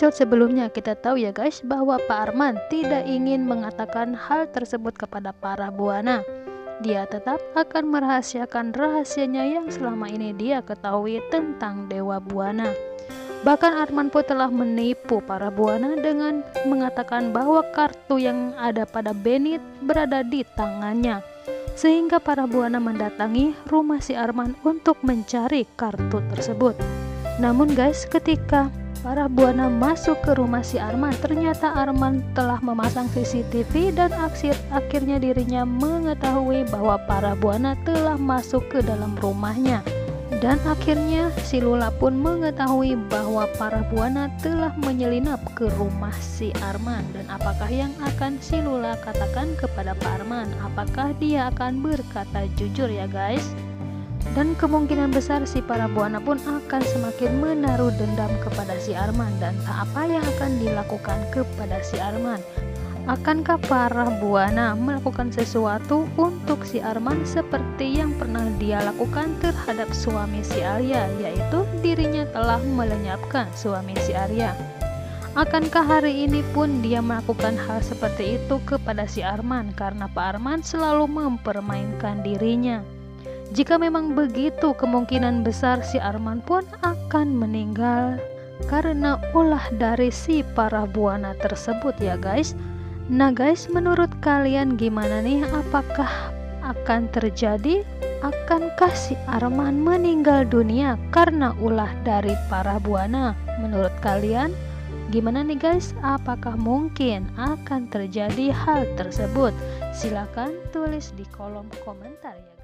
episode sebelumnya kita tahu ya guys bahwa Pak Arman tidak ingin mengatakan hal tersebut kepada para buana. Dia tetap akan merahasiakan rahasianya yang selama ini dia ketahui tentang Dewa Buana. Bahkan Arman pun telah menipu para buana dengan mengatakan bahwa kartu yang ada pada Benit berada di tangannya. Sehingga para buana mendatangi rumah si Arman untuk mencari kartu tersebut. Namun guys, ketika para buana masuk ke rumah si Arman, ternyata Arman telah memasang CCTV dan akhirnya dirinya mengetahui bahwa para buana telah masuk ke dalam rumahnya. Dan akhirnya si Lula pun mengetahui bahwa para buana telah menyelinap ke rumah si Arman. Dan apakah yang akan si Lula katakan kepada Pak Arman? Apakah dia akan berkata jujur ya guys? Dan kemungkinan besar si para buana pun akan semakin menaruh dendam kepada si Arman. Dan apa yang akan dilakukan kepada si Arman? Akankah para buana melakukan sesuatu untuk si Arman seperti yang pernah dia lakukan terhadap suami si Arya, yaitu dirinya telah melenyapkan suami si Arya? Akankah hari ini pun dia melakukan hal seperti itu kepada si Arman karena Pak Arman selalu mempermainkan dirinya? Jika memang begitu, kemungkinan besar si Arman pun akan meninggal karena ulah dari si para buana tersebut ya guys. Nah guys, menurut kalian gimana nih? Apakah akan terjadi? Akankah si Arman meninggal dunia karena ulah dari para buana? Menurut kalian gimana nih guys? Apakah mungkin akan terjadi hal tersebut? Silahkan tulis di kolom komentar ya.